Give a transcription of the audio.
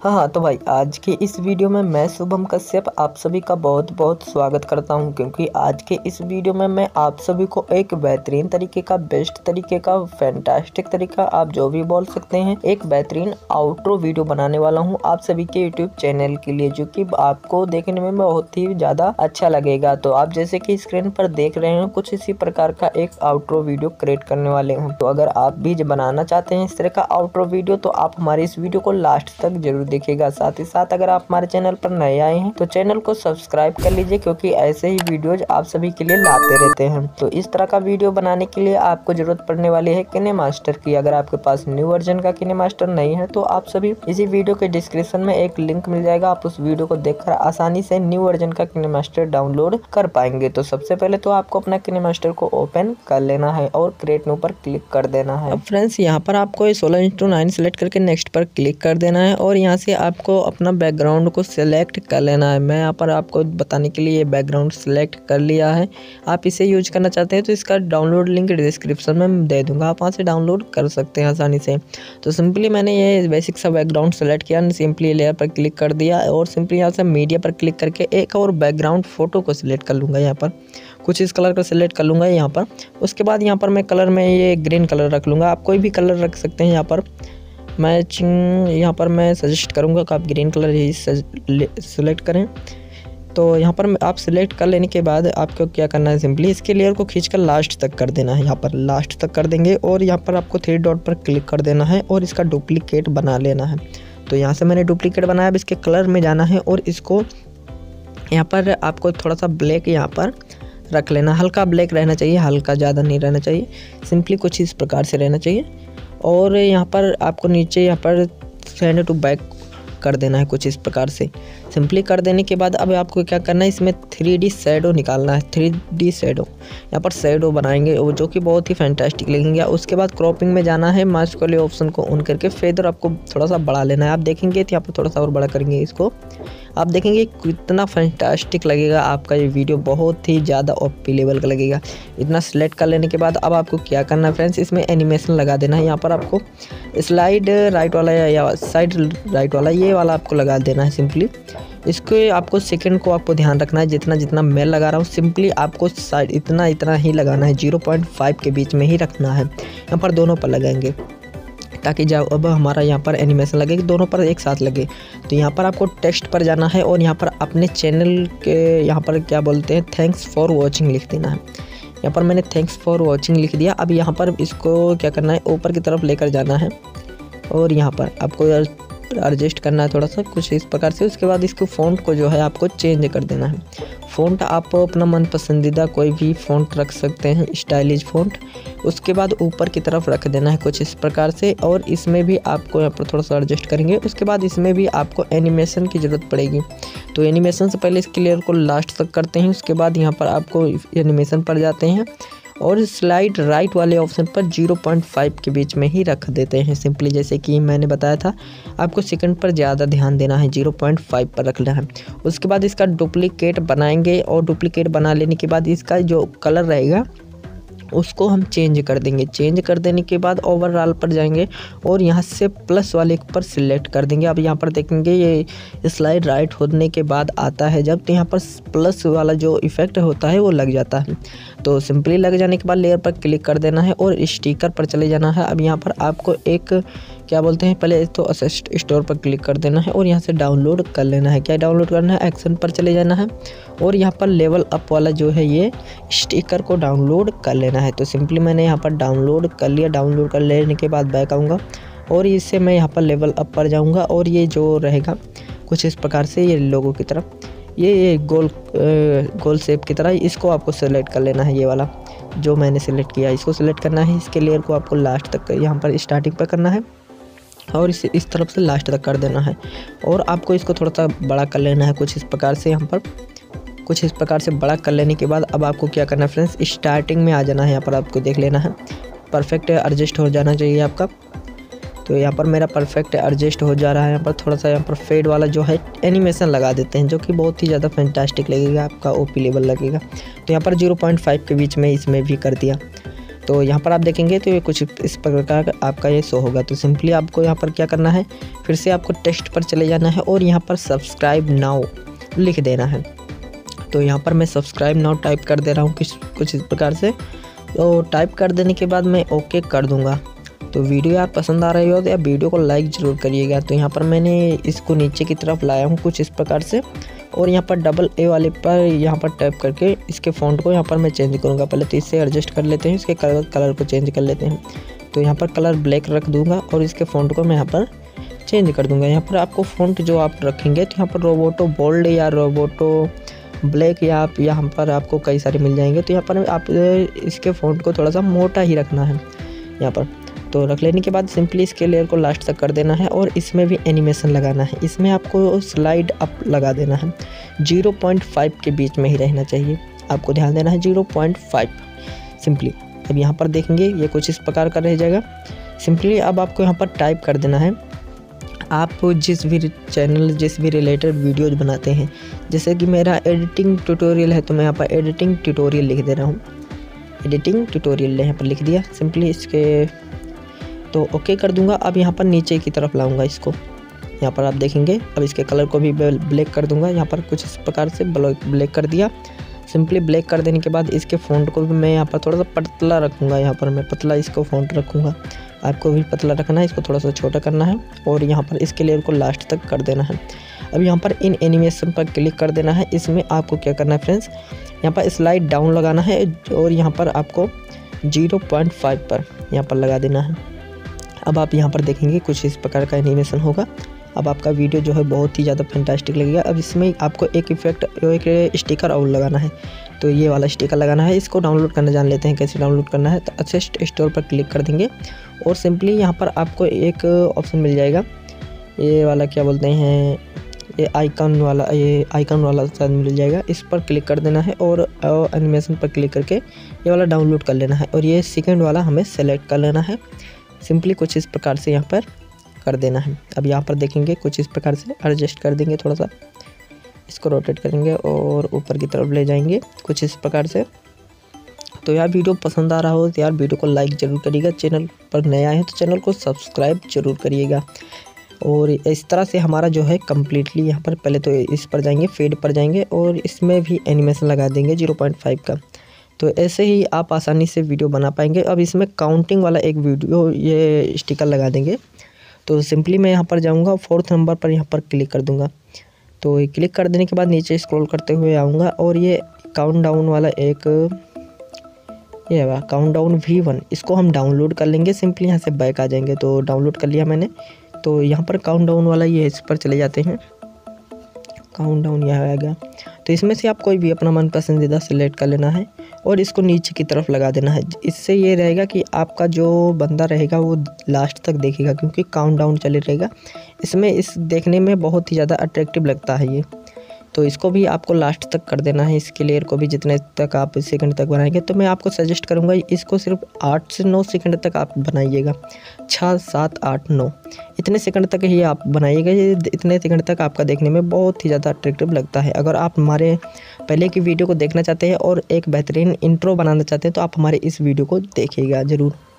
हाँ, तो भाई आज के इस वीडियो में मैं शुभम कश्यप आप सभी का बहुत बहुत स्वागत करता हूं, क्योंकि आज के इस वीडियो में मैं आप सभी को एक बेहतरीन तरीके का, बेस्ट तरीके का, फैंटास्टिक तरीका, आप जो भी बोल सकते हैं, एक बेहतरीन आउट्रो वीडियो बनाने वाला हूं आप सभी के यूट्यूब चैनल के लिए, जो कि आपको देखने में बहुत ही ज़्यादा अच्छा लगेगा। तो आप जैसे कि स्क्रीन पर देख रहे हैं, कुछ इसी प्रकार का एक आउट्रो वीडियो क्रिएट करने वाले हूँ। तो अगर आप भी बनाना चाहते हैं इस तरह का आउट्रो वीडियो, तो आप हमारे इस वीडियो को लास्ट तक जरूर देखिएगा। साथ ही साथ अगर आप हमारे चैनल पर नए आए हैं तो चैनल को सब्सक्राइब कर लीजिए, क्योंकि ऐसे ही वीडियोज आप सभी के लिए लाते रहते हैं। तो इस तरह का वीडियो बनाने के लिए आपको जरूरत पड़ने वाली है किनेमास्टर की। अगर आपके पास न्यू वर्जन का किनेमास्टर नहीं है तो आप सभी इसी वीडियो के डिस्क्रिप्शन में एक लिंक मिल जाएगा, आप उस वीडियो को देखकर आसानी से न्यू वर्जन का किनेमास्टर डाउनलोड कर पाएंगे। तो सबसे पहले तो आपको अपना किनेमास्टर को ओपन कर लेना है और क्रिएट ऊपर क्लिक कर देना है। अब फ्रेंड्स यहाँ पर आपको 16:9 सेलेक्ट करके नेक्स्ट पर क्लिक कर देना है और यहाँ से आपको अपना बैकग्राउंड को सिलेक्ट कर लेना है। मैं यहाँ पर आपको बताने के लिए बैकग्राउंड सिलेक्ट कर लिया है। आप इसे यूज करना चाहते हैं तो इसका डाउनलोड लिंक डिस्क्रिप्शन में दे दूंगा, आप वहाँ से डाउनलोड कर सकते हैं आसानी से। तो सिंपली मैंने ये बेसिक सा बैकग्राउंड सेलेक्ट किया, सिंपली लेयर पर क्लिक कर दिया और सिंपली यहाँ से मीडिया पर क्लिक करके एक और बैकग्राउंड फोटो को सिलेक्ट कर लूँगा। यहाँ पर कुछ इस कलर का सिलेक्ट कर लूँगा यहाँ पर। उसके बाद यहाँ पर मैं कलर में ये ग्रीन कलर रख लूँगा, आप कोई भी कलर रख सकते हैं। यहाँ पर यहाँ पर मैं सजेस्ट करूँगा कि आप ग्रीन कलर ही सेलेक्ट करें। तो यहाँ पर आप सिलेक्ट कर लेने के बाद आपको क्या करना है, सिंपली इसके लेयर को खींचकर लास्ट तक कर देना है। यहाँ पर लास्ट तक कर देंगे और यहाँ पर आपको 3 डॉट पर क्लिक कर देना है और इसका डुप्लीकेट बना लेना है। तो यहाँ से मैंने डुप्लीकेट बनाया। अब इसके कलर में जाना है और इसको यहाँ पर आपको थोड़ा सा ब्लैक यहाँ पर रख लेना, हल्का ब्लैक रहना चाहिए, हल्का ज़्यादा नहीं रहना चाहिए, सिंपली कुछ इस प्रकार से रहना चाहिए। और यहाँ पर आपको नीचे यहाँ पर सेंड टू बैक कर देना है कुछ इस प्रकार से। सिंपली कर देने के बाद अब आपको क्या करना है, इसमें 3D शैडो निकालना है। 3D शैडो यहाँ पर शैडो बनाएंगे वो, जो कि बहुत ही फैंटास्टिक लगेंगे। उसके बाद क्रॉपिंग में जाना है, मास्क वाले ऑप्शन को ऑन करके फेदर आपको थोड़ा सा बढ़ा लेना है। आप देखेंगे तो यहाँ पर थोड़ा सा और बड़ा करेंगे इसको, आप देखेंगे कितना फैंटास्टिक लगेगा आपका ये वीडियो, बहुत ही ज़्यादा ओपी लेवल का लगेगा। इतना सेलेक्ट कर लेने के बाद अब आपको क्या करना है फ्रेंड्स, इसमें एनिमेशन लगा देना है। यहाँ पर आपको स्लाइड राइट वाला या साइड राइट वाला, ये वाला आपको लगा देना है। सिंपली इसके आपको सेकंड को आपको ध्यान रखना है, जितना मैं लगा रहा हूँ सिंपली आपको साइड इतना ही लगाना है, 0.5 के बीच में ही रखना है। यहाँ पर दोनों पर लगाएंगे ताकि जब अब हमारा यहाँ पर एनिमेशन लगे दोनों पर एक साथ लगे। तो यहाँ पर आपको टेक्स्ट पर जाना है और यहाँ पर अपने चैनल के यहाँ पर क्या बोलते हैं, थैंक्स फॉर वॉचिंग लिख देना है। यहाँ पर मैंने थैंक्स फॉर वॉचिंग लिख दिया। अब यहाँ पर इसको क्या करना है, ऊपर की तरफ लेकर जाना है और यहाँ पर आपको एडजस्ट करना है थोड़ा सा कुछ इस प्रकार से। उसके बाद इसको फ़ॉन्ट को जो है आपको चेंज कर देना है। फ़ॉन्ट आप अपना मन पसंदीदा कोई भी फ़ॉन्ट रख सकते हैं, स्टाइलिश फ़ॉन्ट। उसके बाद ऊपर की तरफ रख देना है कुछ इस प्रकार से और इसमें भी आपको यहाँ पर थोड़ा सा एडजस्ट करेंगे। उसके बाद इसमें भी आपको एनिमेशन की ज़रूरत पड़ेगी। तो एनिमेशन से पहले इसके लेयर को लास्ट तक करते हैं। उसके बाद यहाँ पर आपको एनिमेशन पर जाते हैं और स्लाइड राइट वाले ऑप्शन पर 0.5 के बीच में ही रख देते हैं। सिंपली जैसे कि मैंने बताया था, आपको सेकंड पर ज़्यादा ध्यान देना है, 0.5 पर रखना है। उसके बाद इसका डुप्लीकेट बनाएंगे और डुप्लीकेट बना लेने के बाद इसका जो कलर रहेगा उसको हम चेंज कर देंगे। चेंज कर देने के बाद ओवरऑल पर जाएंगे और यहाँ से प्लस वाले पर सिलेक्ट कर देंगे। अब यहाँ पर देखेंगे ये स्लाइड राइट होने के बाद आता है जब, तो यहाँ पर प्लस वाला जो इफेक्ट होता है वो लग जाता है। तो सिंपली लग जाने के बाद लेयर पर क्लिक कर देना है और स्टिकर पर चले जाना है। अब यहाँ पर आपको एक क्या बोलते हैं, पहले तो असिस्ट स्टोर पर क्लिक कर देना है और यहाँ से डाउनलोड कर लेना है। क्या डाउनलोड करना है, एक्शन पर चले जाना है और यहाँ पर लेवल अप वाला जो है ये स्टिकर को डाउनलोड कर लेना है। तो सिंपली मैंने यहाँ पर डाउनलोड कर लिया। डाउनलोड कर लेने के बाद बैक आऊँगा और इससे मैं यहाँ पर लेवल अप पर जाऊँगा और ये जो रहेगा कुछ इस प्रकार से, ये लोगों की तरफ ये गोल शेप की तरह, इसको आपको सेलेक्ट कर लेना है। ये वाला जो मैंने सेलेक्ट किया इसको सेलेक्ट करना है। इसके लेयर को आपको लास्ट तक यहाँ पर स्टार्टिंग पर करना है और इसे इस तरफ से लास्ट तक कर देना है और आपको इसको थोड़ा सा बड़ा कर लेना है कुछ इस प्रकार से। यहाँ पर कुछ इस प्रकार से बड़ा कर लेने के बाद अब आपको क्या करना है फ्रेंड्स, स्टार्टिंग में आ जाना है। यहाँ पर आपको देख लेना है, परफेक्ट एडजस्ट हो जाना चाहिए आपका। तो यहाँ पर मेरा परफेक्ट एडजस्ट हो जा रहा है। यहाँ पर थोड़ा सा यहाँ पर फेड वाला जो है एनिमेशन लगा देते हैं, जो कि बहुत ही ज़्यादा फैंटास्टिक लगेगा, आपका ओपी लेवल लगेगा। तो यहाँ पर 0.5 के बीच में इसमें भी कर दिया। तो यहाँ पर आप देखेंगे तो ये कुछ इस प्रकार का आपका ये शो होगा। तो सिंपली आपको यहाँ पर क्या करना है, फिर से आपको टेक्स्ट पर चले जाना है और यहाँ पर सब्सक्राइब नाउ लिख देना है। तो यहाँ पर मैं सब्सक्राइब नाउ टाइप कर दे रहा हूँ कुछ इस प्रकार से। तो टाइप कर देने के बाद मैं ओके कर दूँगा। तो वीडियो यार पसंद आ रही हो तो यार वीडियो को लाइक ज़रूर करिएगा। तो यहाँ पर मैंने इसको नीचे की तरफ लाया हूँ कुछ इस प्रकार से, और यहाँ पर डबल ए वाले पर यहाँ पर टैप करके इसके फ़ॉन्ट को यहाँ पर मैं चेंज करूँगा। पहले तो इससे एडजस्ट कर लेते हैं, इसके कलर को चेंज कर लेते हैं। तो यहाँ पर कलर ब्लैक रख दूँगा और इसके फ़ॉन्ट को मैं यहाँ पर चेंज कर दूँगा। यहाँ पर आपको फ़ॉन्ट जो आप रखेंगे तो यहाँ पर रोबोटो बोल्ड या रोबोटो ब्लैक या आप यहाँ पर आपको कई सारे मिल जाएंगे। तो यहाँ पर आप इसके फ़ॉन्ट को थोड़ा सा मोटा ही रखना है यहाँ पर। तो रख लेने के बाद सिंपली इसके लेयर को लास्ट तक कर देना है और इसमें भी एनिमेशन लगाना है। इसमें आपको स्लाइड अप लगा देना है, 0.5 के बीच में ही रहना चाहिए, आपको ध्यान देना है 0.5 सिंपली। अब यहाँ पर देखेंगे ये कुछ इस प्रकार का रह जाएगा। सिंपली अब आपको यहाँ पर टाइप कर देना है, आप जिस भी चैनल जिस भी रिलेटेड वीडियोज बनाते हैं, जैसे कि मेरा एडिटिंग ट्यूटोरियल है तो मैं यहाँ पर एडिटिंग ट्यूटोरियल लिख दे रहा हूँ। एडिटिंग ट्यूटोरियल यहाँ पर लिख दिया सिंपली इसके, तो ओके कर दूंगा। अब यहाँ पर नीचे की तरफ लाऊंगा इसको, यहाँ पर आप देखेंगे। अब इसके कलर को भी ब्लैक कर दूंगा, यहाँ पर कुछ इस प्रकार से ब्लैक कर दिया। सिंपली ब्लैक कर देने के बाद इसके फ़ॉन्ट को भी मैं यहाँ पर थोड़ा सा पतला रखूँगा, यहाँ पर मैं पतला इसको फ़ॉन्ट रखूँगा। आपको भी पतला रखना है, इसको थोड़ा सा छोटा करना है और यहाँ पर इसके लेयर को लास्ट तक कर देना है। अब यहाँ पर इन एनिमेशन पर क्लिक कर देना है। इसमें आपको क्या करना है फ्रेंड्स, यहाँ पर स्लाइड डाउन लगाना है और यहाँ पर आपको 0.5 पर यहाँ पर लगा देना है। अब आप यहाँ पर देखेंगे कुछ इस प्रकार का एनिमेशन होगा। अब आपका वीडियो जो है बहुत ही ज़्यादा फैंटास्टिक लगेगा। अब इसमें आपको एक इफेक्ट, एक स्टिकर और लगाना है। तो ये वाला स्टिकर लगाना है, इसको डाउनलोड करना जान लेते हैं कैसे डाउनलोड करना है। तो असिस्ट स्टोर पर क्लिक कर देंगे और सिंपली यहाँ पर आपको एक ऑप्शन मिल जाएगा, ये वाला क्या बोलते हैं, ये आइकन वाला शायद मिल जाएगा। इस पर क्लिक कर देना है और एनिमेशन पर क्लिक करके ये वाला डाउनलोड कर लेना है और ये सेकेंड वाला हमें सेलेक्ट कर लेना है। सिंपली कुछ इस प्रकार से यहाँ पर कर देना है। अब यहाँ पर देखेंगे कुछ इस प्रकार से एडजस्ट कर देंगे, थोड़ा सा इसको रोटेट करेंगे और ऊपर की तरफ ले जाएंगे कुछ इस प्रकार से। तो यार वीडियो पसंद आ रहा हो तो यार वीडियो को लाइक ज़रूर करिएगा। चैनल पर नया है तो चैनल को सब्सक्राइब जरूर करिएगा। और इस तरह से हमारा जो है कम्प्लीटली यहाँ पर पहले तो इस पर जाएंगे, फेड पर जाएंगे और इसमें भी एनिमेशन लगा देंगे 0.5 का। तो ऐसे ही आप आसानी से वीडियो बना पाएंगे। अब इसमें काउंटिंग वाला एक वीडियो ये स्टिकर लगा देंगे। तो सिंपली मैं यहाँ पर जाऊँगा, 4th नंबर पर यहाँ पर क्लिक कर दूँगा। तो क्लिक कर देने के बाद नीचे स्क्रॉल करते हुए आऊँगा और ये काउंटडाउन वाला एक ये काउंटडाउन V1 इसको हम डाउनलोड कर लेंगे। सिंपली यहाँ से बैक आ जाएंगे। तो डाउनलोड कर लिया मैंने। तो यहाँ पर काउंटडाउन वाला ये इस पर चले जाते हैं, काउंटडाउन यहाँ आ गया। तो इसमें से आप कोई भी अपना मन पसंदीदा सेलेक्ट कर लेना है और इसको नीचे की तरफ लगा देना है। इससे ये रहेगा कि आपका जो बंदा रहेगा वो लास्ट तक देखेगा, क्योंकि काउंटडाउन चले रहेगा। इसमें इस देखने में बहुत ही ज़्यादा अट्रैक्टिव लगता है ये। तो इसको भी आपको लास्ट तक कर देना है, इसके लेयर को भी जितने तक आप सेकंड तक बनाएंगे। तो मैं आपको सजेस्ट करूंगा इसको सिर्फ 8 से 9 सेकंड तक आप बनाइएगा, 6, 7, 8, 9 इतने सेकंड तक ही आप बनाइएगा। ये इतने सेकंड तक आपका देखने में बहुत ही ज़्यादा अट्रैक्टिव लगता है। अगर आप हमारे पहले की वीडियो को देखना चाहते हैं और एक बेहतरीन इंट्रो बनाना चाहते हैं तो आप हमारे इस वीडियो को देखिएगा ज़रूर।